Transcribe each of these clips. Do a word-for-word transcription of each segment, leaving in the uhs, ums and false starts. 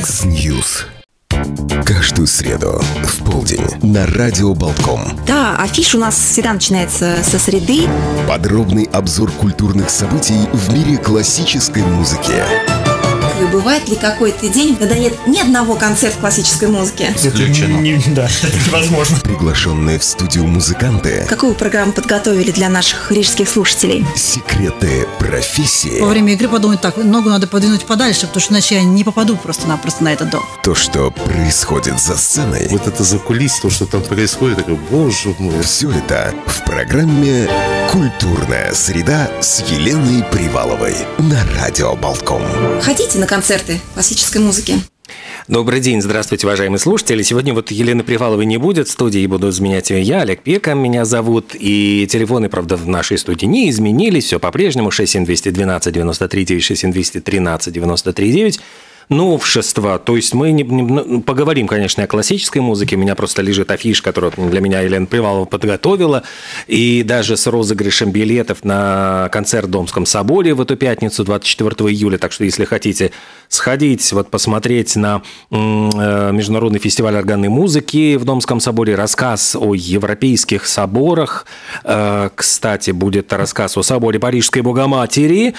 X-News. Каждую среду в полдень на радио Болтком. Да, афиша у нас всегда начинается со среды. Подробный обзор культурных событий в мире классической музыки. Бывает ли какой-то день, когда нет ни одного концерта классической музыки? Исключено. Не, да, это невозможно. Приглашенные в студию музыканты. Какую программу подготовили для наших рижских слушателей? Секреты профессии. Во время игры подумать так, ногу надо подвинуть подальше, потому что иначе я не попаду просто-напросто на этот дом. То, что происходит за сценой. Вот это за кулис, то, что там происходит, такой, боже мой. Все это в программе «Культурная среда» с Еленой Приваловой на радио Болтком. Ходите на концерты классической музыки. Добрый день, здравствуйте, уважаемые слушатели. Сегодня вот Елены Приваловой не будет в студии, буду заменять ее я, Олег Пека меня зовут. И телефоны, правда, в нашей студии не изменились, все по-прежнему, шесть семь два один два девяносто три девять, шесть семь два один три девяносто три девять. Новшества, то есть мы не, не, поговорим, конечно, о классической музыке. У меня просто лежит афиша, которую для меня Елена Привалова подготовила, и даже с розыгрышем билетов на концерт в Домском соборе в эту пятницу, двадцать четвёртого июля. Так что, если хотите сходить, вот посмотреть на Международный фестиваль органной музыки в Домском соборе, рассказ о европейских соборах, кстати, будет рассказ о соборе Парижской Богоматери,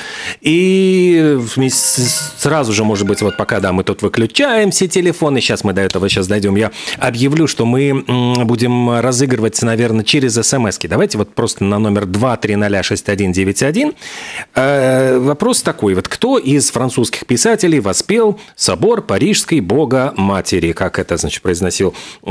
и сразу же, может быть, вот пока, да, мы тут выключаем все телефоны, сейчас мы до этого сейчас дойдем, я объявлю, что мы будем разыгрывать, наверное, через смс-ки. Давайте вот просто на номер два три ноль шесть один девять один. Э, вопрос такой, вот кто из французских писателей воспел собор Парижской Богоматери, как это, значит, произносил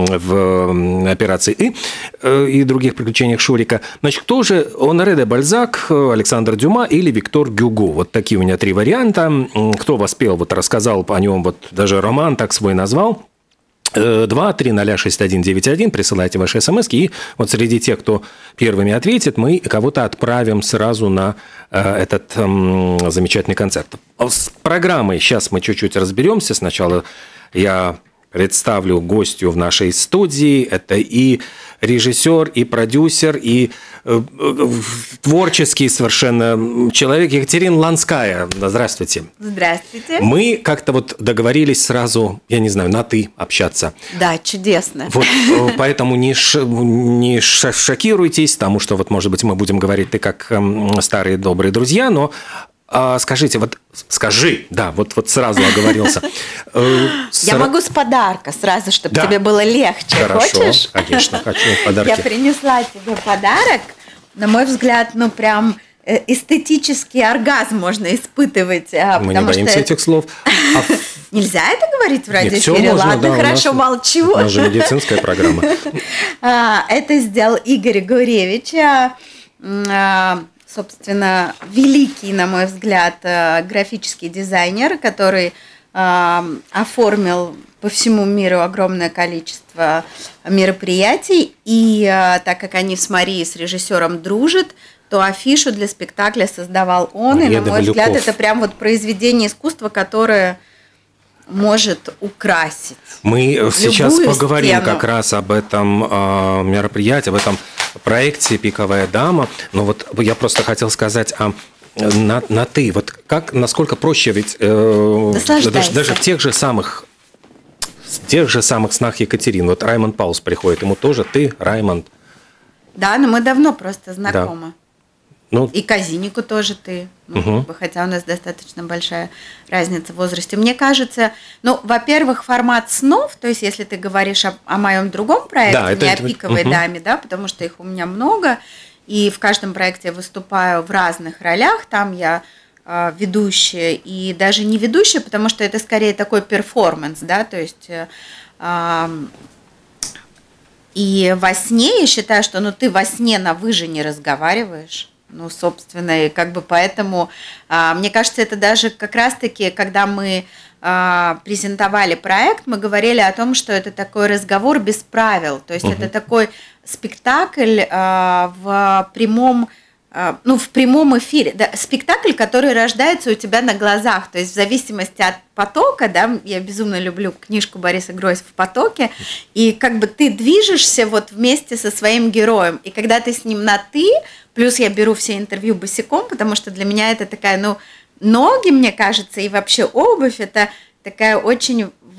в операции «И» и других приключениях Шурика. Значит, кто же? Оноре де Бальзак, Александр Дюма или Виктор Гюго? Вот такие у меня три варианта. Кто воспел, вот рассказал о нем, вот даже роман так свой назвал. два три ноль шесть один девять один, присылайте ваши смс-ки, и вот среди тех, кто первыми ответит, мы кого-то отправим сразу на э, этот э, замечательный концерт. С программой сейчас мы чуть-чуть разберемся. Сначала я представлю гостью в нашей студии. Это и режиссер, и продюсер, и э, э, творческий совершенно человек Екатерина Ланская. Здравствуйте. Здравствуйте. Мы как-то вот договорились сразу, я не знаю, на «ты» общаться. Да, чудесно. Вот э, поэтому не, ш, не шокируйтесь, потому что вот, может быть, мы будем говорить «ты» как э, старые добрые друзья, но А, скажите, вот скажи, да, вот, вот сразу оговорился. Я могу с подарка сразу, чтобы да. тебе было легче. Хорошо, хочешь? Конечно, хочу подарки. Я принесла тебе подарок. На мой взгляд, ну прям эстетический оргазм можно испытывать. Мы не боимся что... этих слов. А... Нельзя это говорить в радиоэфире? Ладно, да, хорошо, нас, молчу. У нас же медицинская программа. Это сделал Игорь Гуревич. Собственно, великий, на мой взгляд, графический дизайнер, который э, оформил по всему миру огромное количество мероприятий. И э, так как они с Марией, с режиссером дружат, то афишу для спектакля создавал он. Мария, и, на мой взгляд, это прям вот произведение искусства, которое может украсить. Мы сейчас поговорим стену. как раз об этом э, мероприятии, об этом проекте «Пиковая дама». Но вот я просто хотел сказать о на, на ты. Вот как, насколько проще, ведь э, даже, даже в тех же самых в тех же самых снах Екатерины. Вот Раймонд Паулс приходит, ему тоже ты, Раймонд. Да, но мы давно просто знакомы. Да. Ну, и Казинику тоже ты, ну, угу. хотя у нас достаточно большая разница в возрасте. Мне кажется, ну, во-первых, формат снов, то есть если ты говоришь о, о моем другом проекте, да, это, не о «Пиковой угу. даме», да, потому что их у меня много, и в каждом проекте я выступаю в разных ролях, там я э, ведущая и даже не ведущая, потому что это скорее такой перформанс, да, то есть... Э, э, и во сне я считаю, что ну, ты во сне на «вы» же не разговариваешь. Ну, собственно, и как бы поэтому, а, мне кажется, это даже как раз-таки, когда мы а, презентовали проект, мы говорили о том, что это такой разговор без правил, то есть uh-huh. это такой спектакль а, в прямом, а, ну, в прямом эфире, да, спектакль, который рождается у тебя на глазах, то есть в зависимости от потока, да, я безумно люблю книжку Бориса Гройсова «В потоке», и как бы ты движешься вот вместе со своим героем, и когда ты с ним на «ты», плюс я беру все интервью босиком, потому что для меня это такая, ну, ноги, мне кажется, и вообще обувь, это такая очень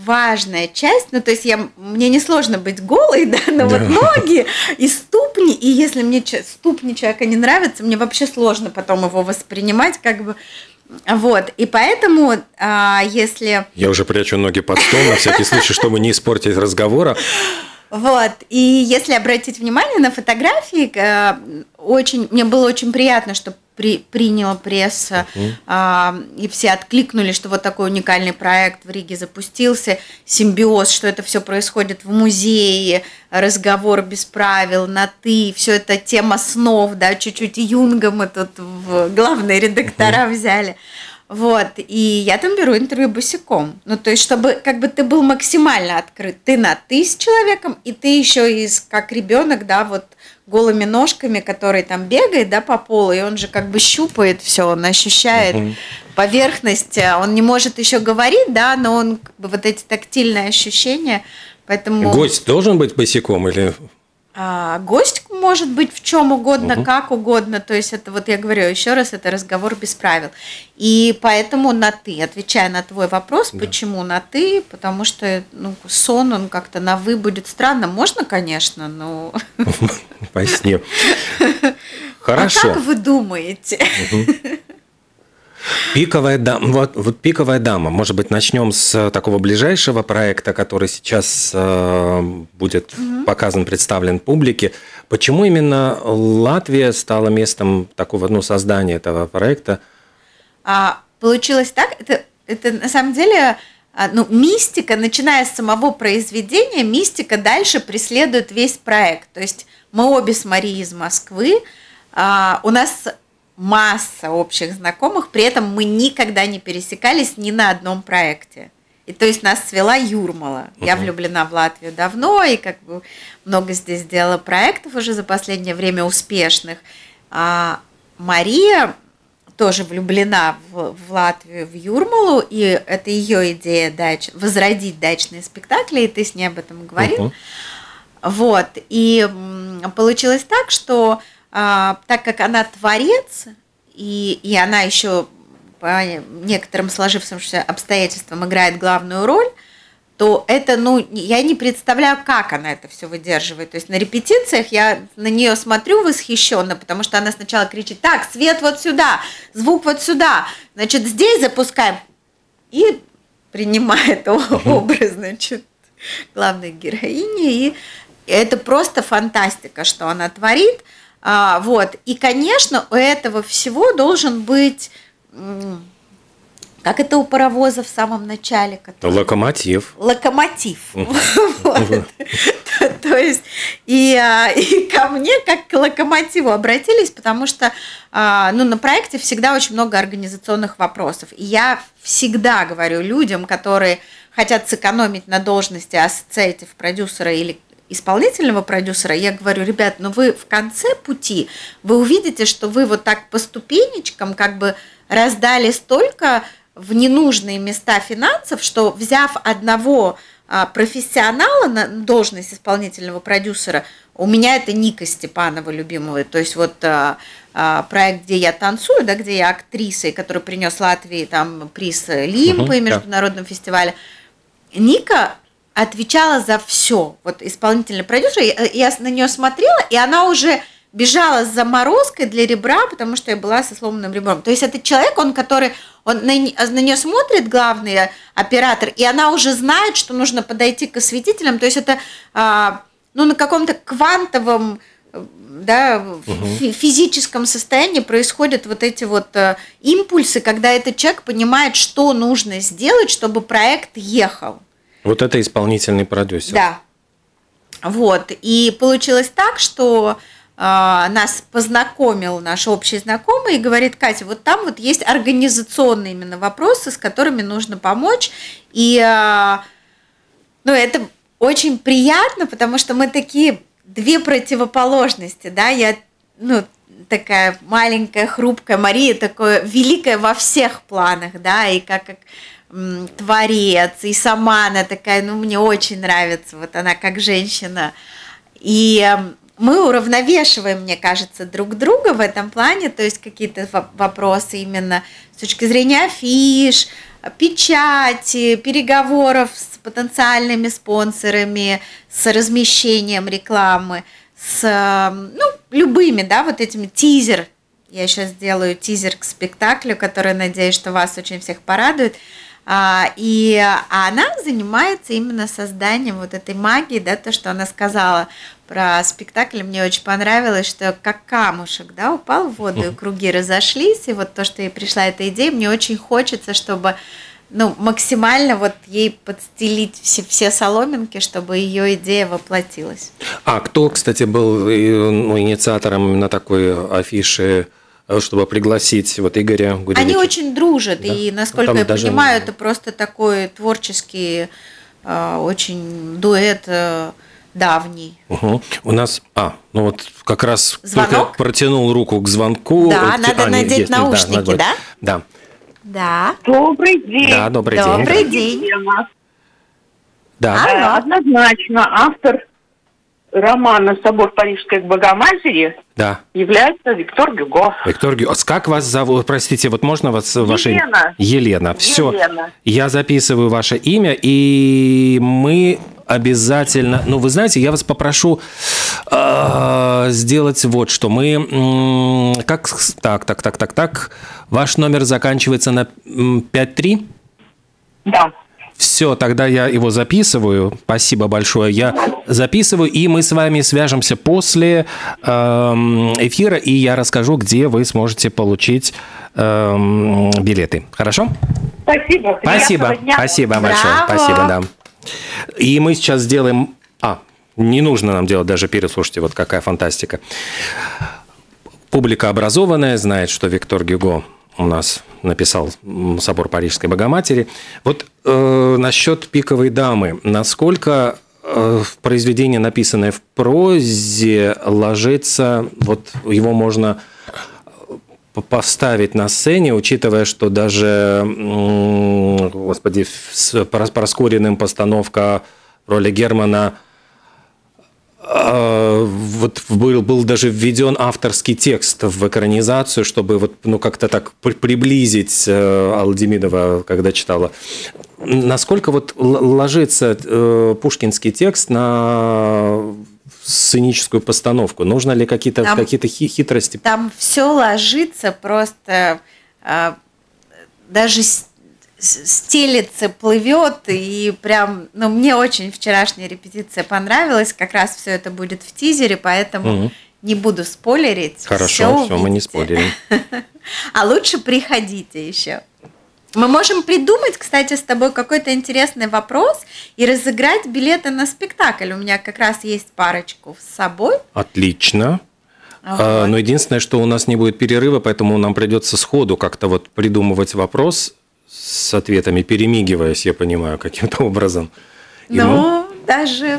важная часть, ну, то есть я, мне несложно быть голой, да, но да. вот ноги и ступни, и если мне ступни человека не нравятся, мне вообще сложно потом его воспринимать, как бы, вот, и поэтому, а, если... Я уже прячу ноги под стол, на всякий случай, чтобы не испортить разговора. Вот, и если обратить внимание на фотографии, очень, мне было очень приятно, что при, приняла пресса, uh-huh. а, и все откликнули, что вот такой уникальный проект в Риге запустился, симбиоз, что это все происходит в музее, разговор без правил, на «ты», все это тема снов, да, чуть-чуть Юнга мы тут в главные редактора uh-huh. взяли. Вот, и я там беру интервью босиком. Ну, то есть, чтобы как бы ты был максимально открыт. Ты на «ты» с человеком, и ты еще из, как ребенок, да, вот голыми ножками, который там бегает, да, по полу, и он же как бы щупает все, он ощущает uh-huh. поверхность, он не может еще говорить, да, но он как бы вот эти тактильные ощущения, поэтому... Гость должен быть босиком или... А, гость может быть в чем угодно, угу. как угодно, то есть это вот я говорю еще раз, это разговор без правил, и поэтому на «ты», отвечая на твой вопрос, да. почему на «ты», потому что ну, сон, он как-то на «вы» будет странно, можно, конечно, но... Поясни. Хорошо. А как вы думаете? Пиковая дама. Вот, вот пиковая дама. Может быть, начнем с такого ближайшего проекта, который сейчас э, будет угу. показан, представлен публике. Почему именно Латвия стала местом такого, ну, создания этого проекта? А, получилось так. Это, это на самом деле, ну, мистика, начиная с самого произведения, мистика дальше преследует весь проект. То есть мы обе с Марией из Москвы. А, у нас масса общих знакомых, при этом мы никогда не пересекались ни на одном проекте. И то есть нас свела Юрмала. Uh-huh. Я влюблена в Латвию давно, и как бы много здесь сделала проектов уже за последнее время успешных. А Мария тоже влюблена в, в Латвию, в Юрмалу, и это ее идея дач, возродить дачные спектакли, и ты с ней об этом говорил. Uh-huh. Вот, и получилось так, что А, так как она творец, и, и она еще по некоторым сложившимся обстоятельствам играет главную роль, то это, ну, я не представляю, как она это все выдерживает. То есть на репетициях я на нее смотрю восхищенно, потому что она сначала кричит: так, свет вот сюда, звук вот сюда, значит, здесь запускаем. И принимает образ, значит, главной героини. И это просто фантастика, что она творит. А, вот. И, конечно, у этого всего должен быть, как это у паровоза в самом начале? Который... Локомотив. Локомотив. То есть, и ко мне как к локомотиву обратились, потому что ну, на проекте всегда очень много организационных вопросов. И я всегда говорю людям, которые хотят сэкономить на должности ассоциатив продюсера или исполнительного продюсера, я говорю: ребят, ну вы в конце пути, вы увидите, что вы вот так по ступенечкам как бы раздали столько в ненужные места финансов, что, взяв одного а, профессионала на должность исполнительного продюсера, у меня это Ника Степанова, любимого, то есть вот а, а, проект, где я танцую, да, где я актриса, и который принес Латвии там приз Лимпы, uh-huh, международном да. фестивале, Ника отвечала за все. Вот исполнительный продюсер, я, я на нее смотрела, и она уже бежала с заморозкой для ребра, потому что я была со сломанным ребром. То есть это человек, он, который, он на, на нее смотрит, главный оператор, и она уже знает, что нужно подойти к осветителям. То есть это а, ну, на каком-то квантовом, да, угу. физическом состоянии происходят вот эти вот а, импульсы, когда этот человек понимает, что нужно сделать, чтобы проект ехал. Вот это исполнительный продюсер. Да. Вот. И получилось так, что э, нас познакомил наш общий знакомый и говорит: Катя, вот там вот есть организационные именно вопросы, с которыми нужно помочь. И э, ну, это очень приятно, потому что мы такие две противоположности, да, я, ну, такая маленькая, хрупкая, Мария такая великая во всех планах, да, и как, как творец, и сама она такая, ну, мне очень нравится, вот она как женщина. И мы уравновешиваем, мне кажется, друг друга в этом плане, то есть какие-то вопросы именно с точки зрения афиш, печати, переговоров с потенциальными спонсорами, с размещением рекламы, с ну, любыми, да, вот этими тизер. Я сейчас сделаю тизер к спектаклю, который, надеюсь, что вас очень всех порадует. И она занимается именно созданием вот этой магии, да, то, что она сказала про спектакль, мне очень понравилось, что как камушек, да, упал в воду, и круги разошлись, и вот то, что ей пришла эта идея, мне очень хочется, чтобы, ну, максимально вот ей подстелить все, все соломинки, чтобы ее идея воплотилась. А кто, кстати, был ну, инициатором именно такой афиши, чтобы пригласить вот Игоря Гуревича? Они очень дружат, да? И, насколько Там я даже... понимаю, это просто такой творческий, э, очень дуэт э, давний. Угу. У нас, а, ну вот как раз звонок? Протянул руку к звонку. Да, вот, надо а, надеть есть, наушники, да? Да. Да. Добрый день. Да, добрый, добрый день. день. Да. Алло. Однозначно, автор романа «Собор Парижской Богоматери» да. является Виктор Гюго. Виктор Гюго. Как вас зовут? Простите, вот можно вас... Ваше... Елена. Елена. Все. Елена. Я записываю ваше имя, и мы обязательно... Ну, вы знаете, я вас попрошу э, сделать вот что. Мы... Э, как... Так, так, так, так, так. Ваш номер заканчивается на пять три? Да. Все, тогда я его записываю. Спасибо большое. Я записываю, и мы с вами свяжемся после э, эфира, и я расскажу, где вы сможете получить э, билеты. Хорошо? Спасибо. Спасибо. Спасибо большое. Браво. Спасибо, да. И мы сейчас сделаем... А, не нужно нам делать даже эфир, слушайте, вот какая фантастика. Публика образованная, знает, что Виктор Гюго у нас написал «Собор Парижской Богоматери». Вот э, насчет «Пиковой дамы». Насколько э, произведение, написанное в прозе, ложится, вот его можно поставить на сцене, учитывая, что даже, э, господи, с Проскориным постановка роли Германа вот был, был даже введен авторский текст в экранизацию, чтобы вот, ну, как-то так приблизить Алдемидова, когда читала. Насколько вот ложится пушкинский текст на сценическую постановку? Нужно ли какие-то, там, какие-то хитрости? Там все ложится просто, даже стелится, плывет, и прям, ну, мне очень вчерашняя репетиция понравилась, как раз все это будет в тизере, поэтому угу. не буду спойлерить. Хорошо, все, мы не спойлерим. А лучше приходите еще. Мы можем придумать, кстати, с тобой какой-то интересный вопрос и разыграть билеты на спектакль. У меня как раз есть парочку с собой. Отлично. Вот. А, но единственное, что у нас не будет перерыва, поэтому нам придется сходу как-то вот придумывать вопрос с ответами, перемигиваясь, я понимаю, каким-то образом. И ну, мы... даже...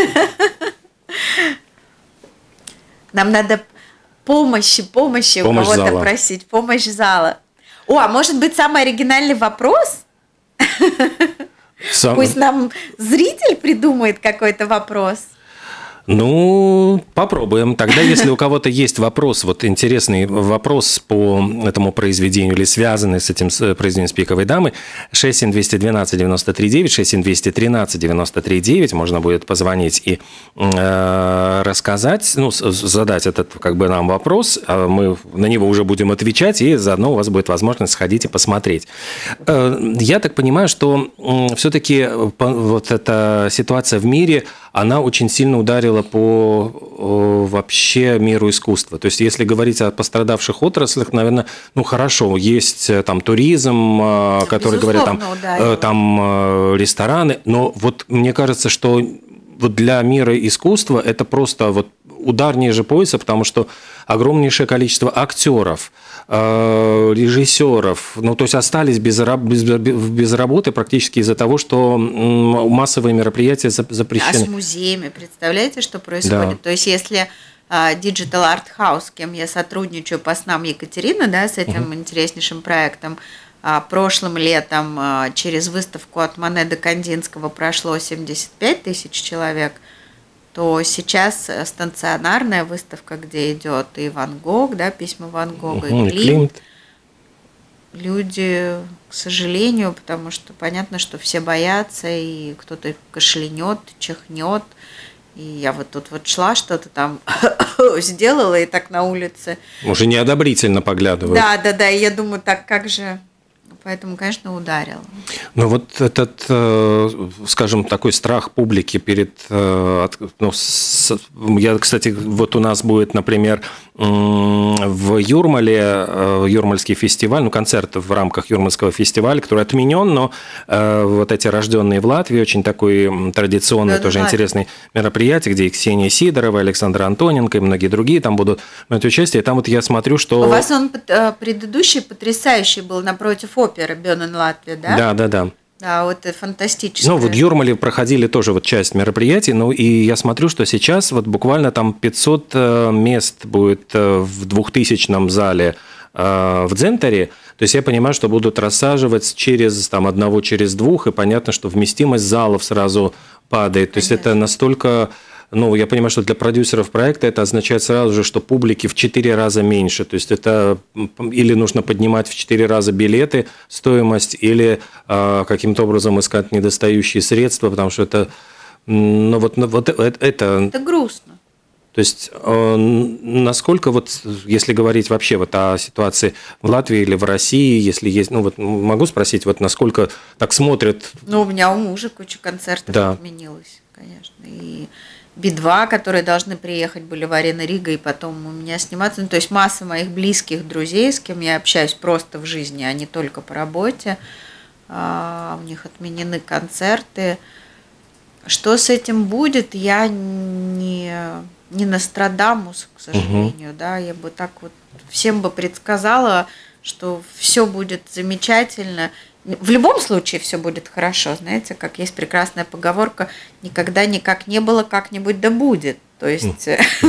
Нам надо помощи, помощи у кого-то зала. Просить, помощь зала. О, а может быть, самый оригинальный вопрос? Сам... Пусть нам зритель придумает какой-то вопрос. Ну, попробуем. Тогда, если у кого-то есть вопрос, вот интересный вопрос по этому произведению или связанный с этим произведением с «Пиковой дамы», шесть семь двести двенадцать девяносто три девять, шесть семь двести тринадцать девяносто три девять, можно будет позвонить и э, рассказать, ну, задать этот как бы нам вопрос, а мы на него уже будем отвечать, и заодно у вас будет возможность сходить и посмотреть. Э, я так понимаю, что э, все-таки вот эта ситуация в мире, она очень сильно ударила по вообще миру искусства. То есть, если говорить о пострадавших отраслях, наверное, ну хорошо, есть там туризм, ну, который говорят, там, ударил. там рестораны, но вот мне кажется, что вот для мира искусства это просто вот удар ниже пояса, потому что огромнейшее количество актеров, режиссеров, ну, то есть остались без, без, без работы практически из-за того, что массовые мероприятия запрещены. А с музеями, представляете, что происходит? Да. То есть если Digital Art House, с кем я сотрудничаю по снам Екатерины, да, с этим угу. интереснейшим проектом, прошлым летом через выставку от Мане до Кандинского прошло семьдесят пять тысяч человек, то сейчас станционарная выставка, где идет и Ван Гог, да, письма Ван Гога, Угу, и и Климт, Климт. люди, к сожалению, потому что понятно, что все боятся, и кто-то кашлянет, чихнет. И я вот тут вот шла, что-то там сделала, и так на улице. Уже неодобрительно поглядывают. Да, да, да, и я думаю, так как же... Поэтому, конечно, ударило. Ну вот этот, э, скажем, такой страх публики перед... э, от- ну, с- я, кстати, вот у нас будет, например, м, в Юрмале э, Юрмальский фестиваль, ну, концерт в рамках Юрмальского фестиваля, который отменен, но э, вот эти рожденные в Латвии, очень такой м, традиционный, Да, тоже да. интересный мероприятие, где и Ксения Сидорова, и Александра Антоненко, и многие другие там будут принять участие. И там вот я смотрю, что... У вас он э, предыдущий потрясающий был напротив оперы Бёнен Латвия, да? Да, да, да. Да, вот это фантастическое. Ну, вот в Юрмале проходили тоже вот часть мероприятий, ну, и я смотрю, что сейчас вот буквально там пятьсот э, мест будет э, в двухтысячном зале э, в Дзентере. То есть я понимаю, что будут рассаживать через там одного, через двух, и понятно, что вместимость залов сразу падает. То есть Конечно. это настолько... Ну, я понимаю, что для продюсеров проекта это означает сразу же, что публики в четыре раза меньше. То есть это или нужно поднимать в четыре раза билеты, стоимость, или э, каким-то образом искать недостающие средства, потому что это... Ну, вот, ну, вот это... Это грустно. То есть, э, насколько вот, если говорить вообще вот о ситуации в Латвии или в России, если есть... Ну, вот могу спросить, вот насколько так смотрят... Ну, у меня у мужа куча концертов Да. отменилась, конечно. И Би два, которые должны приехать, были в Арена Рига, и потом у меня сниматься. Ну, то есть масса моих близких друзей, с кем я общаюсь просто в жизни, а не только по работе. А, у них отменены концерты. Что с этим будет, я не, не Нострадамус, к сожалению. Угу. Да, я бы так вот всем бы предсказала, что все будет замечательно. В любом случае все будет хорошо, знаете, как есть прекрасная поговорка: никогда никак не было, как-нибудь да будет. То есть,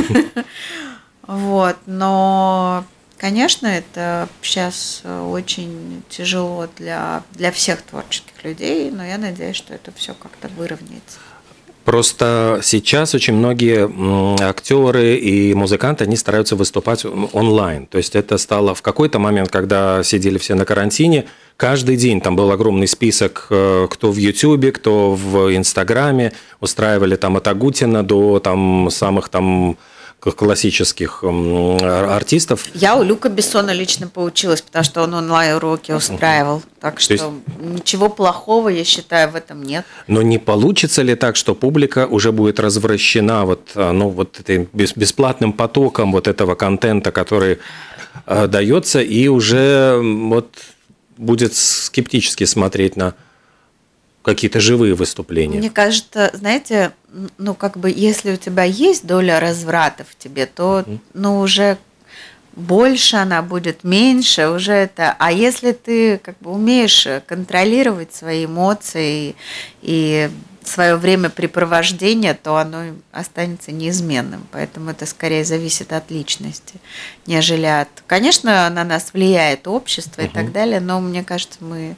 вот, но, конечно, это сейчас очень тяжело для, для всех творческих людей, но я надеюсь, что это все как-то выровняется. Просто сейчас очень многие актеры и музыканты, они стараются выступать онлайн. То есть это стало в какой-то момент, когда сидели все на карантине, каждый день там был огромный список, кто в Ютубе, кто в Инстаграме, устраивали там от Агутина до там самых там классических артистов. Я у Люка Бессона лично поучилась, потому что он онлайн-уроки устраивал. Так что есть... ничего плохого, я считаю, в этом нет. Но не получится ли так, что публика уже будет развращена вот, ну, вот этим бесплатным потоком вот этого контента, который э, дается, и уже вот будет скептически смотреть на какие-то живые выступления? Мне кажется, знаете, ну, как бы, если у тебя есть доля разврата в тебе, то, ну, уже больше она будет, меньше, уже это... А если ты, как бы, умеешь контролировать свои эмоции и свое времяпрепровождение, то оно останется неизменным. Поэтому это скорее зависит от личности, нежели от... Конечно, на нас влияет общество и так далее, но, мне кажется, мы...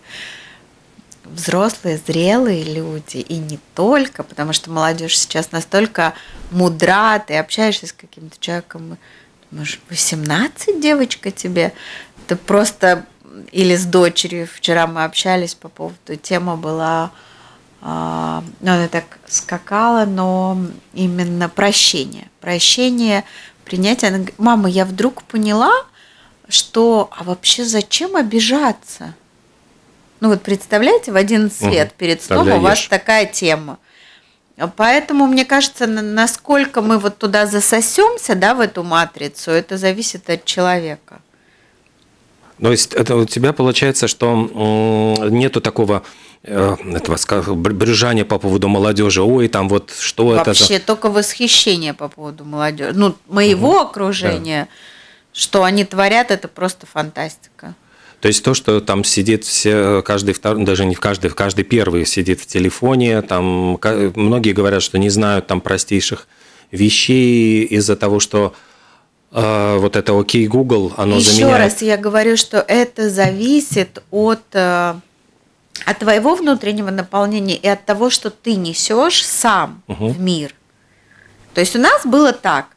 взрослые, зрелые люди, и не только, потому что молодежь сейчас настолько мудра, ты общаешься с каким-то человеком, думаешь, восемнадцать, девочка, тебе? Ты просто... Или с дочерью, вчера мы общались по поводу, тема была, ну, она так скакала, но именно прощение. Прощение, принятие. Она говорит: мама, я вдруг поняла, что, а вообще зачем обижаться? Ну вот представляете, в одиннадцать лет перед сном у вас такая тема. Поэтому, мне кажется, насколько мы вот туда засосемся, да, в эту матрицу, это зависит от человека. То есть это у тебя получается, что нету такого этого брюзжания по поводу молодежи, ой, там вот что Вообще, это... Вообще только восхищение по поводу молодежи. Ну, моего угу. окружения, да. Что они творят, это просто фантастика. То есть то, что там сидит все, каждый второй, даже не в каждый, в каждый первый сидит в телефоне, там многие говорят, что не знают там простейших вещей из-за того, что э, вот это окей Google, оно Еще заменяет... Еще раз я говорю, что это зависит от, э, от твоего внутреннего наполнения и от того, что ты несешь сам угу. в мир. То есть у нас было так,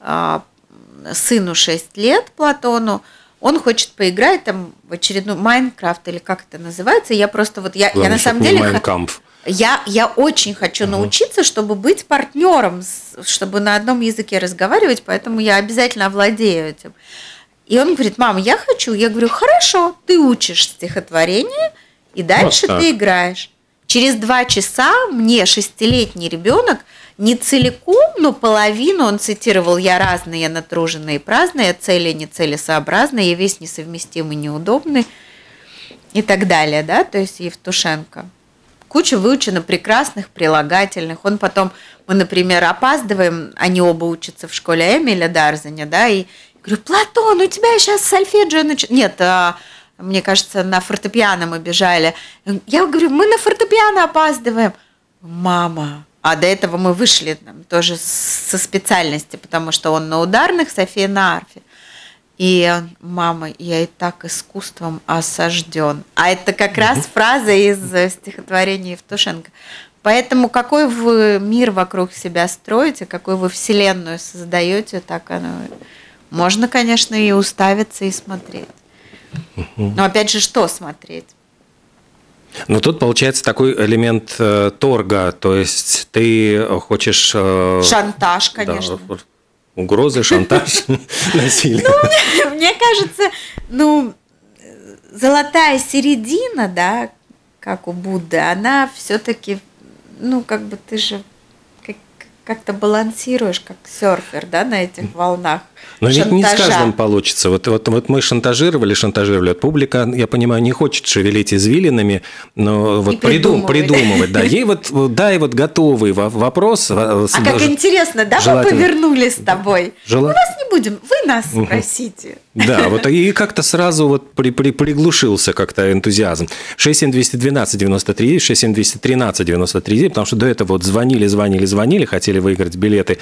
сыну шесть лет, Платону, он хочет поиграть там в очередную Майнкрафт или как это называется. Я просто вот, я, я на самом деле... Майнкамп. Я, я очень хочу uh-huh. научиться, чтобы быть партнером, чтобы на одном языке разговаривать, поэтому я обязательно овладею этим. И он говорит: мам, я хочу. Я говорю: хорошо, ты учишь стихотворение, и дальше вот ты играешь. Через два часа мне шестилетний ребенок не целиком, но половину он цитировал: я разный, я натруженный и праздный, я цели нецелесообразный, я весь несовместимый, неудобный и так далее, да, то есть Евтушенко. Куча выучена прекрасных прилагательных. Он потом, мы, например, опаздываем, они оба учатся в школе Эмиля Дарзаня, да, и говорю: Платон, у тебя сейчас сольфеджио нач... Нет, а, мне кажется, на фортепиано мы бежали. Я говорю: мы на фортепиано опаздываем. Мама. А до этого мы вышли там, тоже со специальности, потому что он на ударных, София на арфе. И он: мама, я и так искусством осажден. А это как раз фраза из стихотворения Евтушенко. Поэтому какой вы мир вокруг себя строите, какую вы вселенную создаете, так оно... Можно, конечно, и уставиться, и смотреть. Но опять же, что смотреть? Но тут получается такой элемент э, торга, то есть ты хочешь... Э, Шантаж, конечно. Да, угрозы, шантаж, насилие. Ну, мне кажется, ну, золотая середина, да, как у Будды, она все-таки, ну, как бы ты же как-то балансируешь, как серфер, да, на этих волнах. Но шантажа. Ведь не с каждым получится. Вот, вот, вот мы шантажировали, шантажировали. Вот публика, я понимаю, не хочет шевелить извилинами, но вот придум, придумывать. Да, ей вот, дай вот готовый вопрос. А как интересно, да, мы повернули с тобой. Жела... Мы вас не будем, вы нас угу. спросите. Да, вот и как-то сразу вот при, при, приглушился как-то энтузиазм. шесть семь двести двенадцать девяносто три, шесть семь двести тринадцать девяносто три, потому что до этого вот звонили, звонили, звонили, хотели выиграть билеты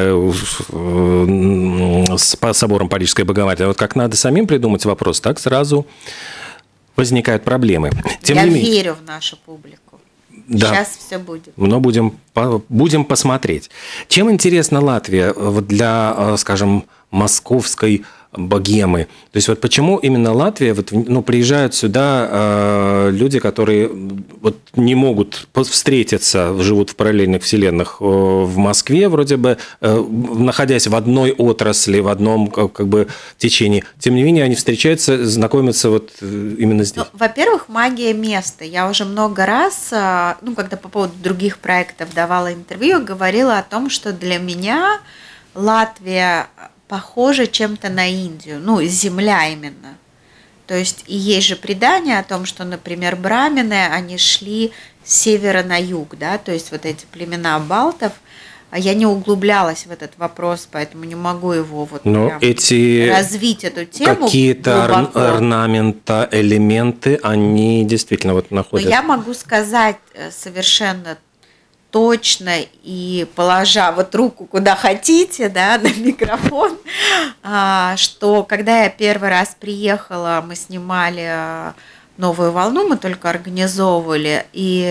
с собором Парижской Богоматери. Вот как надо самим придумать вопрос, так сразу возникают проблемы. Тем Я не менее, верю в нашу публику. Да. Сейчас все будет. Но будем, будем посмотреть. Чем интересна Латвия для, скажем, московской богемы? То есть вот почему именно Латвия, вот, ну, приезжают сюда э, люди, которые вот не могут встретиться, живут в параллельных вселенных э, в Москве, вроде бы, э, находясь в одной отрасли, в одном как бы течении. Тем не менее, они встречаются, знакомятся вот именно здесь. Ну, во-первых, магия места. Я уже много раз, ну, когда по поводу других проектов давала интервью, говорила о том, что для меня Латвия похоже чем-то на Индию, ну, земля именно. То есть и есть же предание о том, что, например, брамины, они шли с севера на юг, да, то есть вот эти племена балтов. А я не углублялась в этот вопрос, поэтому не могу его вот прям эти развить эту тему. Какие-то ор- орнамента, элементы, они действительно вот находят. Но я могу сказать совершенно точно и положа вот руку куда хотите, да, на микрофон, что когда я первый раз приехала, мы снимали «Новую волну», мы только организовывали, и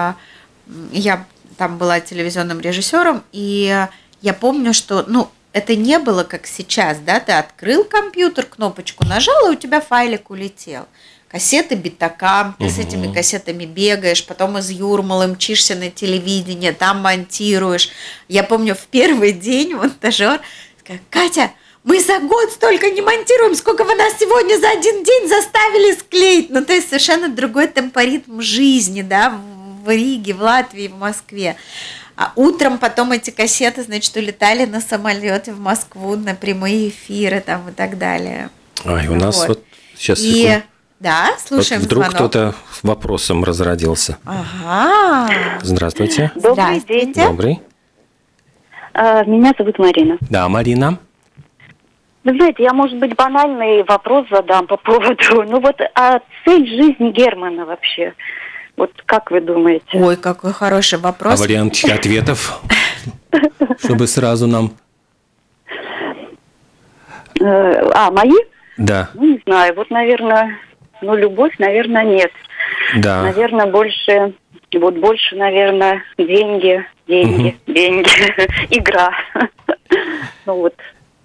я там была телевизионным режиссером, и я помню, что, ну, это не было как сейчас, да, ты открыл компьютер, кнопочку нажал, и у тебя файлик улетел. Кассеты Битакам, ты угу. с этими кассетами бегаешь, потом из Юрмалы мчишься на телевидение, там монтируешь. Я помню, в первый день монтажер сказал: Катя, мы за год столько не монтируем, сколько вы нас сегодня за один день заставили склеить. Ну, то есть совершенно другой темпоритм жизни, да, в Риге, в Латвии, в Москве. А утром потом эти кассеты, значит, улетали на самолете в Москву, на прямые эфиры там и так далее. Ай, у нас вот, вот сейчас... И... Секунд. Да, слушаем вот вдруг звонок. Кто-то вопросом разродился. Ага. Здравствуйте. Добрый день. Добрый. Меня зовут Марина. Да, Марина. Вы знаете, я, может быть, банальный вопрос задам по поводу, ну вот, а цель жизни Германа вообще? Вот как вы думаете? Ой, какой хороший вопрос. А вариант ответов, чтобы сразу нам... А, мои? Да. Ну, не знаю, вот, наверное, ну, любовь, наверное, нет. Да. Наверное, больше, вот больше, наверное, деньги, деньги, деньги, игра. Ну вот.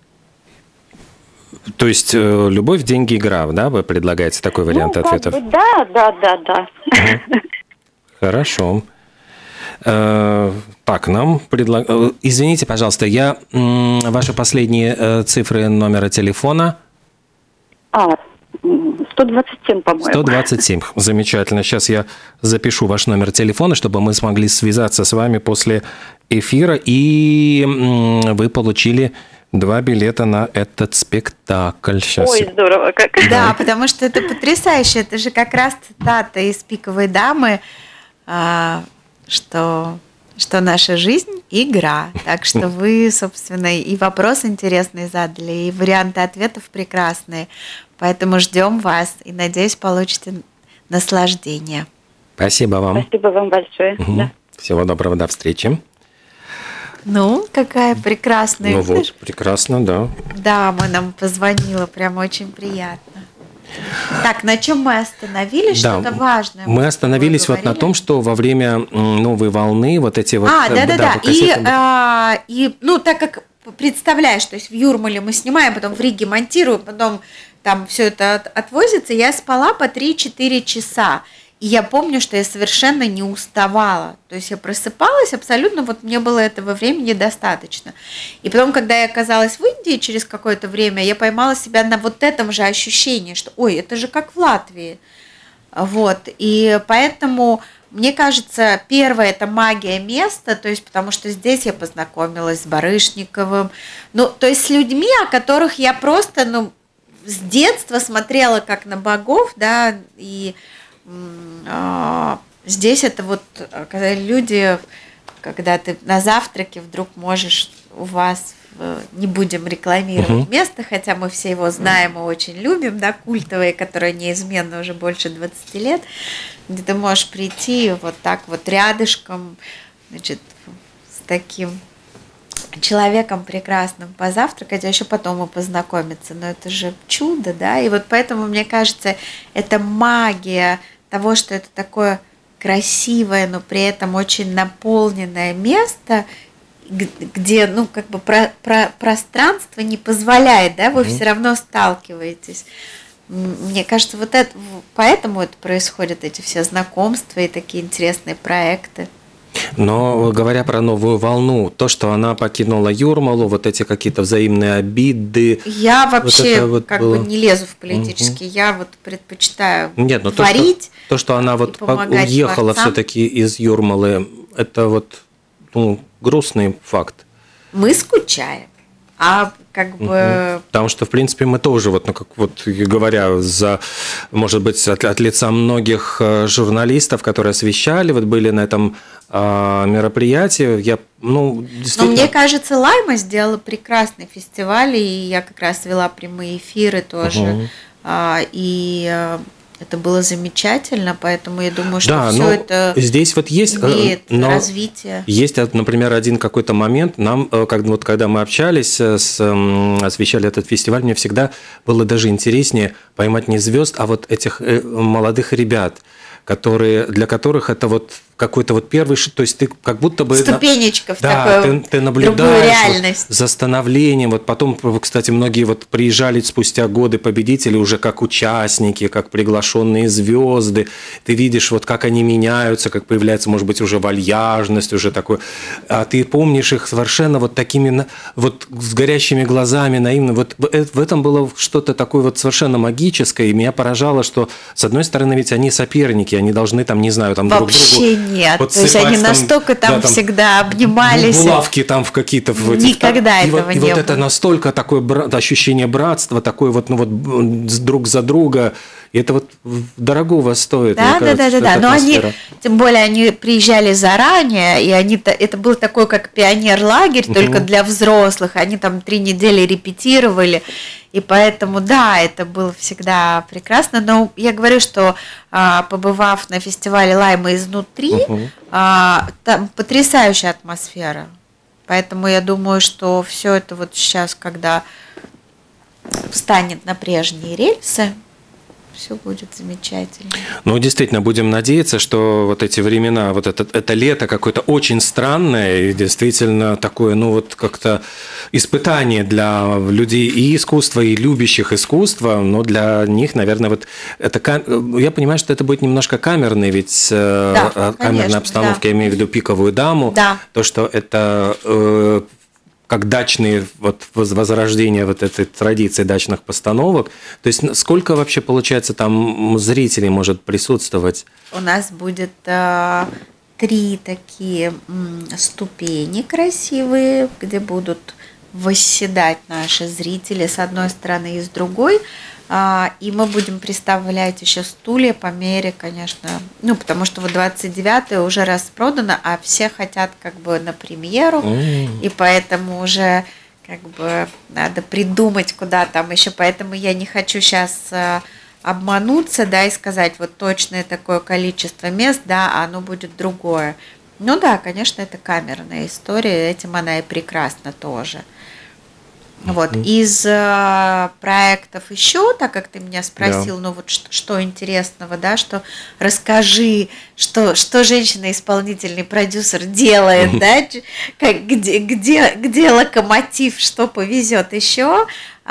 То есть э, любовь, деньги, игра, да? Вы предлагаете такой вариант ну, ответов? Как бы, да, да, да, да. Хорошо. Э, так, нам предлагают... Извините, пожалуйста, я... М, ваши последние э, цифры номера телефона... А, сто двадцать семь, по-моему. сто двадцать семь. Замечательно. Сейчас я запишу ваш номер телефона, чтобы мы смогли связаться с вами после эфира, и м, вы получили два билета на этот спектакль. Сейчас. Ой, здорово как. Да, потому что это потрясающе. Это же как раз цитата из «Пиковой дамы», а, что, что наша жизнь – игра. Так что вы, собственно, и вопрос интересный задали, и варианты ответов прекрасные. Поэтому ждем вас и, надеюсь, получите наслаждение. Спасибо вам. Спасибо вам большое. Угу. Да. Всего доброго, до встречи. Ну, какая прекрасная. Ну вот, прекрасно, да. Дама нам позвонила, прям очень приятно. Так, на чем мы остановились? Да, Что-то важное. Мы остановились вот на том, что во время новой волны вот эти вот... А, да-да-да. да, и, а, и, ну, так как представляешь, то есть в Юрмале мы снимаем, потом в Риге монтируем, потом там все это от, отвозится, я спала по три-четыре часа. И я помню, что я совершенно не уставала. То есть я просыпалась абсолютно, вот мне было этого времени достаточно. И потом, когда я оказалась в Индии через какое-то время, я поймала себя на вот этом же ощущении, что ой, это же как в Латвии. Вот. И поэтому, мне кажется, первое – это магия места, то есть потому что здесь я познакомилась с Барышниковым, ну, то есть с людьми, о которых я просто, ну, с детства смотрела как на богов, да, и здесь это вот, когда люди, когда ты на завтраке вдруг можешь у вас, не будем рекламировать uh-huh. место, хотя мы все его знаем и очень любим, да, культовое, которое неизменно уже больше двадцати лет, где ты можешь прийти вот так вот рядышком, значит, с таким человеком прекрасным позавтракать, а еще потом и познакомиться. Но это же чудо, да, и вот поэтому, мне кажется, это магия того, что это такое красивое, но при этом очень наполненное место, где, ну, как бы про, про, пространство не позволяет, да, вы mm-hmm. все равно сталкиваетесь. Мне кажется, вот это, поэтому это происходят, эти все знакомства и такие интересные проекты. Но говоря про новую волну, то, что она покинула Юрмалу, вот эти какие-то взаимные обиды. Я вообще вот вот как было... бы не лезу в политические, угу. я вот предпочитаю Нет, но творить. То, что, то, что она вот уехала все-таки из Юрмалы, это вот, ну, грустный факт. Мы скучаем. А как бы... Угу. Потому что, в принципе, мы тоже, вот, ну, как вот говоря, за, может быть, от, от лица многих журналистов, которые освещали, вот были на этом э, мероприятии, я, ну, действительно... Но мне кажется, Лайма сделала прекрасный фестиваль, и я как раз вела прямые эфиры тоже, угу. а, и... Это было замечательно, поэтому я думаю, что да, все это здесь вот есть имеет развитие. Есть, например, один какой-то момент. Нам, как, вот, когда мы общались, с, освещали этот фестиваль, мне всегда было даже интереснее поймать не звезд, а вот этих молодых ребят, которые, для которых это вот какой-то вот первый, то есть ты как будто бы... Ступенечка в да, такую ты, ты другую реальность. Вот за становлением. Вот потом, кстати, многие вот приезжали спустя годы победители уже как участники, как приглашенные звезды. Ты видишь, вот как они меняются, как появляется, может быть, уже вальяжность, уже такой. А ты помнишь их совершенно вот такими, вот с горящими глазами, наивно. Вот в этом было что-то такое вот совершенно магическое. И меня поражало, что, с одной стороны, ведь они соперники, они должны там, не знаю, там Вообще друг другу... Нет, вот то есть они настолько там, да, там всегда обнимались. Булавки там в какие-то... В этих, никогда там, этого и не вот, было. И вот это настолько такое бра- ощущение братства, такое вот, ну вот друг за друга, и это вот дорогого стоит. Да, да, кажется, да, да, да. Но они, тем более, они приезжали заранее, и они, это был такой, как пионер-лагерь, угу. только для взрослых. Они там три недели репетировали. И поэтому, да, это было всегда прекрасно. Но я говорю, что побывав на фестивале Лайма изнутри, угу. там потрясающая атмосфера. Поэтому я думаю, что все это вот сейчас, когда встанет на прежние рельсы, все будет замечательно. Ну, действительно, будем надеяться, что вот эти времена, вот это, это лето какое-то очень странное и действительно такое, ну, вот как-то испытание для людей и искусства, и любящих искусства, но для них, наверное, вот это... Я понимаю, что это будет немножко камерный, ведь да, камерная конечно, обстановка, да. Я имею в виду «Пиковую даму», да. То, что это... Э, как дачные вот возрождение вот этой традиции дачных постановок. То есть сколько вообще, получается, там зрителей может присутствовать? У нас будет э, три такие м, ступени красивые, где будут восседать наши зрители с одной стороны и с другой. А, и мы будем представлять еще стулья по мере, конечно, ну, потому что вот двадцать девятое уже распродано, а все хотят как бы на премьеру, mm. и поэтому уже как бы надо придумать, куда там еще, поэтому я не хочу сейчас а, обмануться, да, и сказать вот точное такое количество мест, да, а оно будет другое. Ну да, конечно, это камерная история, этим она и прекрасна тоже. Вот. Mm-hmm. Из э, проектов еще, так как ты меня спросил, yeah. ну вот что, что интересного, да, что расскажи, что, что женщина-исполнительный продюсер делает, mm-hmm. да, как, где, где, где локомотив, что повезет еще.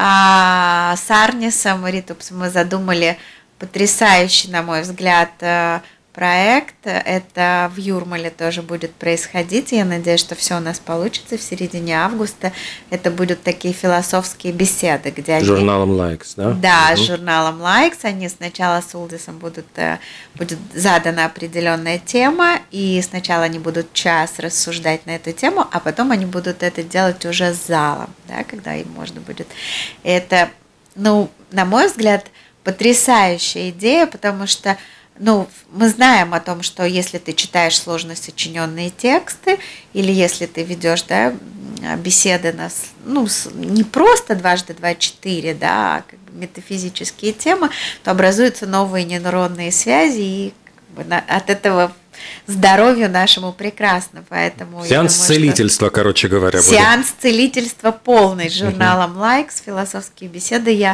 А, с Арнисом Ритупс мы задумали потрясающий, на мой взгляд, проект. Это в Юрмале тоже будет происходить. Я надеюсь, что все у нас получится в середине августа. Это будут такие философские беседы, где они... Журналом Likes, да? Да, угу. с журналом Likes. Они сначала с Улдисом будут... Будет задана определенная тема, и сначала они будут час рассуждать на эту тему, а потом они будут это делать уже с залом, да, когда им можно будет... Это, ну, на мой взгляд, потрясающая идея, потому что ну, мы знаем о том, что если ты читаешь сложно сочиненные тексты, или если ты ведешь, да, беседы на, ну, не просто дважды два четыре, да, а как бы метафизические темы, то образуются новые нейронные связи, и как бы, на, от этого здоровью нашему прекрасно. Поэтому сеанс думаю, целительства, короче говоря. Сеанс будет. Целительства полный с журналом Likes, философские беседы. Я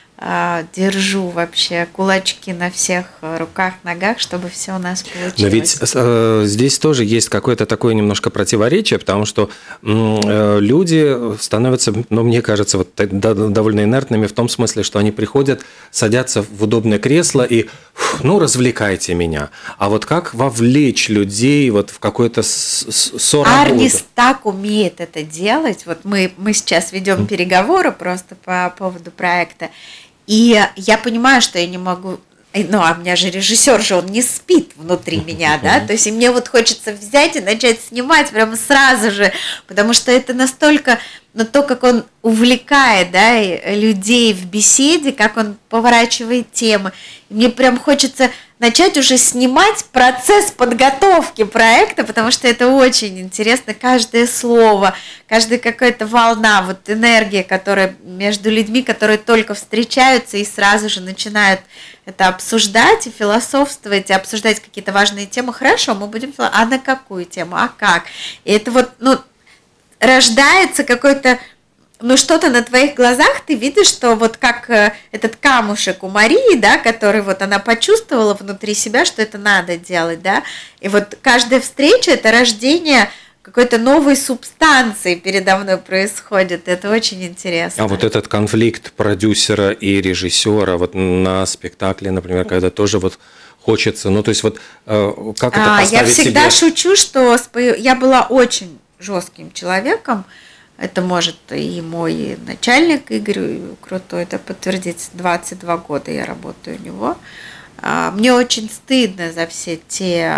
держу вообще кулачки на всех руках, ногах, чтобы все у нас получилось. Но ведь э, здесь тоже есть какое-то такое немножко противоречие, потому что э, люди становятся, ну, мне кажется, вот, довольно инертными в том смысле, что они приходят, садятся в удобное кресло и, ну, развлекайте меня. А вот как вовлечь людей вот в какой-то ссор? Арнис так умеет это делать. Вот мы, мы сейчас ведем переговоры просто по поводу проекта. И я понимаю, что я не могу, ну, а у меня же режиссер же, он не спит внутри меня, да, то есть и мне вот хочется взять и начать снимать прямо сразу же, потому что это настолько, ну, то, как он увлекает, да, людей в беседе, как он поворачивает темы, и мне прям хочется начать уже снимать процесс подготовки проекта, потому что это очень интересно, каждое слово, каждая какая-то волна, вот энергия, которая между людьми, которые только встречаются и сразу же начинают это обсуждать и философствовать, и обсуждать какие-то важные темы. Хорошо, мы будем, а на какую тему, а как? И это вот, ну, рождается какой-то, ну, что-то на твоих глазах, ты видишь, что вот как этот камушек у Марии, да, который вот она почувствовала внутри себя, что это надо делать, да, и вот каждая встреча – это рождение какой-то новой субстанции передо мной происходит, это очень интересно. А вот этот конфликт продюсера и режиссера вот на спектакле, например, когда тоже вот хочется, ну, то есть вот как это а, поставить я всегда себе... шучу, что я была очень жестким человеком. Это может и мой начальник Игорь Крутой это подтвердить. двадцать два года я работаю у него. Мне очень стыдно за все те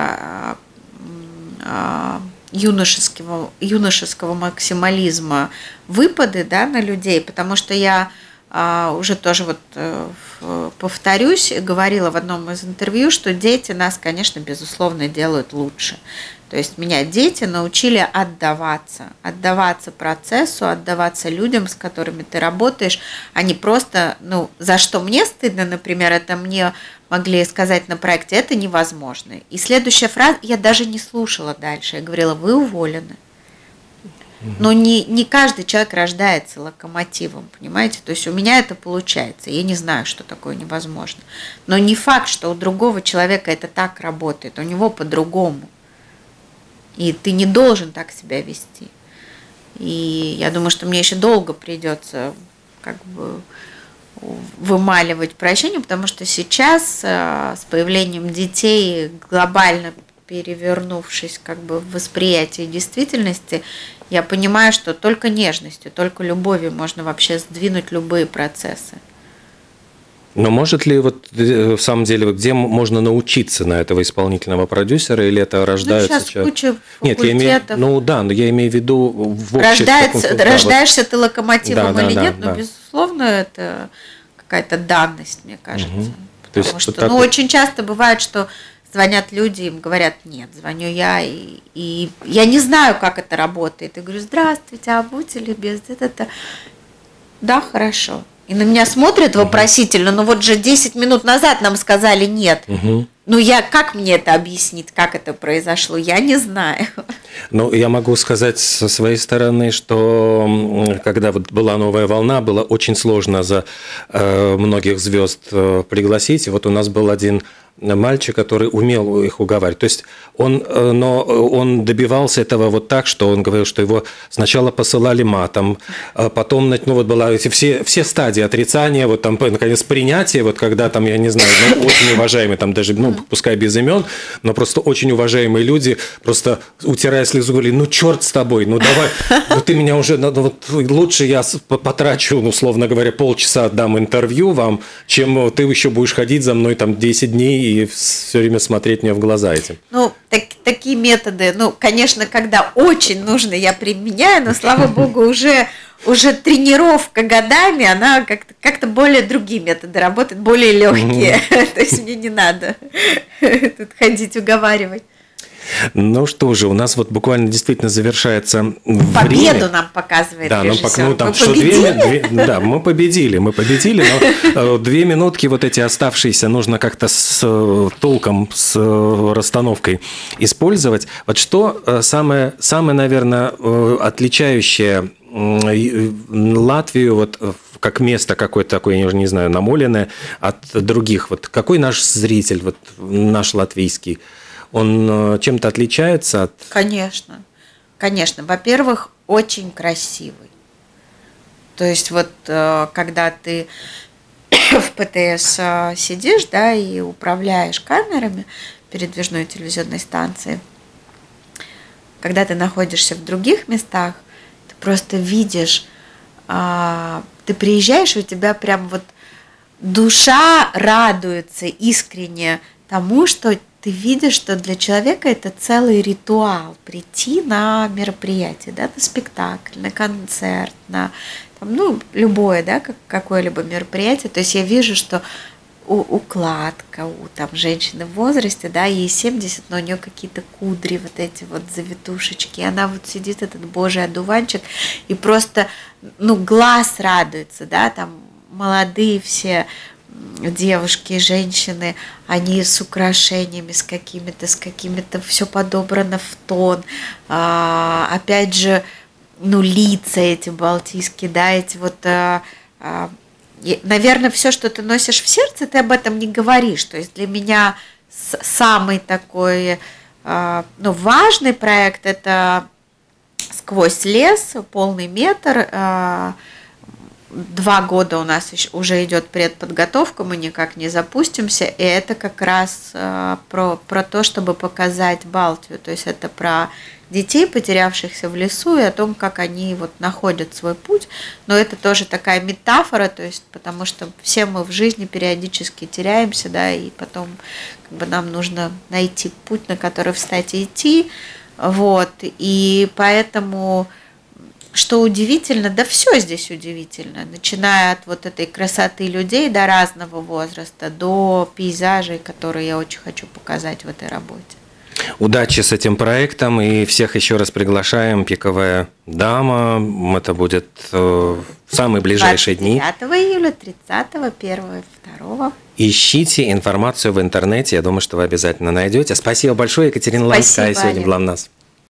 юношеского, юношеского максимализма выпады, да, на людей, потому что я уже тоже вот повторюсь, говорила в одном из интервью, что дети нас, конечно, безусловно, делают лучше. То есть меня дети научили отдаваться, отдаваться процессу, отдаваться людям, с которыми ты работаешь, а не просто, ну, за что мне стыдно, например, это мне могли сказать на проекте, это невозможно. И следующая фраза, я даже не слушала дальше, я говорила, вы уволены. Но не, не каждый человек рождается локомотивом, понимаете? То есть у меня это получается. Я не знаю, что такое невозможно. Но не факт, что у другого человека это так работает. У него по-другому. И ты не должен так себя вести. И я думаю, что мне еще долго придется как бы вымаливать прощение, потому что сейчас с появлением детей, глобально перевернувшись как бы в восприятии действительности, я понимаю, что только нежностью, только любовью можно вообще сдвинуть любые процессы. Но может ли вот в самом деле, где можно научиться на этого исполнительного продюсера, или это рождается? Ну, сейчас человек... куча факультетов. Нет, я имею, ну да, но я имею в виду в Рождается, таком, рождаешься да, вот... ты локомотивом да, да, или да, нет, да. но безусловно это какая-то данность, мне кажется. Угу. Потому То есть, что, так ну, вот... очень часто бывает, что звонят люди, им говорят, нет, звоню я, и, и я не знаю, как это работает. И говорю, здравствуйте, а будете ли без этого? Да, хорошо. И на меня смотрят вопросительно, ну вот же десять минут назад нам сказали нет. Угу. Ну я, как мне это объяснить, как это произошло, я не знаю. Ну, я могу сказать со своей стороны, что когда вот была новая волна, было очень сложно за э, многих звезд э, пригласить. И вот у нас был один мальчик, который умел их уговаривать. То есть он, но он добивался этого вот так, что он говорил, что его сначала посылали матом, а потом, ну вот была эти все, все стадии отрицания, вот там, наконец, принятие, вот когда там, я не знаю, ну, очень уважаемые, там даже, ну, пускай без имен, но просто очень уважаемые люди, просто утирая слезу, говорили, ну, черт с тобой, ну, давай, ну, ты меня уже, ну, вот лучше я потрачу, ну, условно говоря, полчаса отдам интервью вам, чем ты еще будешь ходить за мной там десять дней и все время смотреть мне в глаза этим. Ну, так, такие методы, ну, конечно, когда очень нужно, я применяю, но, слава богу, уже, уже тренировка годами, она как-то, как-то более другие методы работают, более легкие. То есть мне не надо тут ходить уговаривать. Ну что же, у нас вот буквально действительно завершается Победу время. нам показывает да, режиссер. Ну, там, Мы что победили? Две, две, да, мы победили, мы победили, но две минутки вот эти оставшиеся нужно как-то с толком, с расстановкой использовать. Вот что самое, самое, наверное, отличающее Латвию вот как место какое-то такое, я уже не знаю, намоленное от других. Вот какой наш зритель, вот наш латвийский, он чем-то отличается от... Конечно, конечно. Во-первых, очень красивый. То есть вот когда ты в ПТС сидишь, да, и управляешь камерами передвижной телевизионной станции, когда ты находишься в других местах, ты просто видишь, ты приезжаешь, и у тебя прям вот душа радуется искренне тому, что ты видишь, что для человека это целый ритуал прийти на мероприятие, да, на спектакль, на концерт, на там, ну, любое, да, как, какое-либо мероприятие. То есть я вижу, что у, укладка у там, женщины в возрасте, да, ей семьдесят, но у нее какие-то кудри, вот эти вот завитушечки, и она вот сидит, этот божий одуванчик, и просто, ну, глаз радуется, да, там молодые все девушки, женщины, они с украшениями, с какими-то, с какими-то, все подобрано в тон. А, опять же, ну, лица эти балтийские, да, эти вот, а, а, и, наверное, все, что ты носишь в сердце, ты об этом не говоришь. То есть для меня самый такой, а, ну, важный проект – это «Сквозь лес», полный метр. А, Два года у нас уже идет предподготовка, мы никак не запустимся, и это как раз э, про, про то, чтобы показать Балтию, то есть это про детей, потерявшихся в лесу, и о том, как они вот находят свой путь, но это тоже такая метафора, то есть потому что все мы в жизни периодически теряемся, да, и потом как бы нам нужно найти путь, на который встать и идти, вот, и поэтому... Что удивительно, да все здесь удивительно, начиная от вот этой красоты людей до разного возраста, до пейзажей, которые я очень хочу показать в этой работе. Удачи с этим проектом, и всех еще раз приглашаем. «Пиковая дама». Это будет в самые ближайшие дни. двадцать девятого июля, тридцатого, первого, второго. Ищите информацию в интернете. Я думаю, что вы обязательно найдете. Спасибо большое. Екатерина Ланская сегодня была у нас.